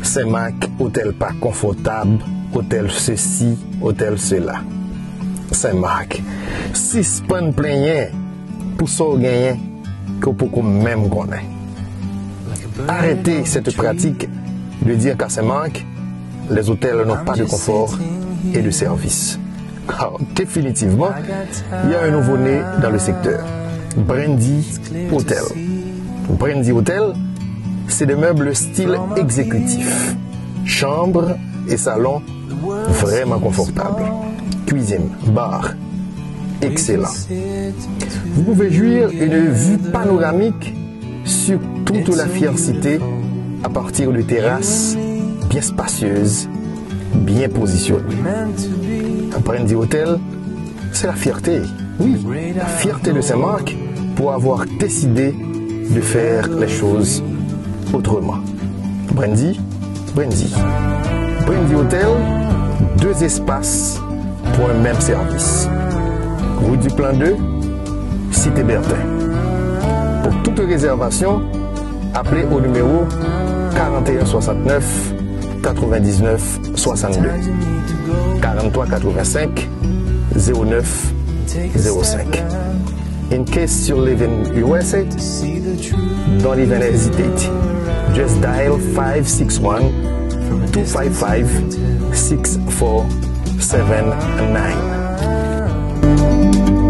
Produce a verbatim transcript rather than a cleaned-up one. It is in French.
Saint-Marc, hôtel pas confortable, hôtel ceci, hôtel cela. Saint-Marc, six pannes plein pour ça gagner que pour même connaître. Arrêtez cette pratique de dire qu'à Saint-Marc, les hôtels n'ont pas de confort et de service. Car définitivement, il y a un nouveau-né dans le secteur. Brandy Hotel. Brandy Hotel, c'est des meubles style exécutif. Chambre et salon vraiment confortables. Cuisine, bar, excellent. Vous pouvez jouir une vue panoramique sur toute la fière cité à partir de terrasses bien spacieuses, bien positionnées. Brandy Hotel, c'est la fierté, oui, la fierté de Saint-Marc pour avoir décidé de faire les choses autrement. Brandy, Brandy. Brandy Hotel, deux espaces pour un même service. Rue du Plan deux, Cité Bertin. Pour toute réservation, appelez au numéro quarante et un soixante-neuf quatre-vingt-dix-neuf soixante-deux quarante-trois quatre-vingt-cinq zéro neuf zéro cinq. In case you live in U S A, don't even hesitate. Just dial five six one, two five five, six four seven nine.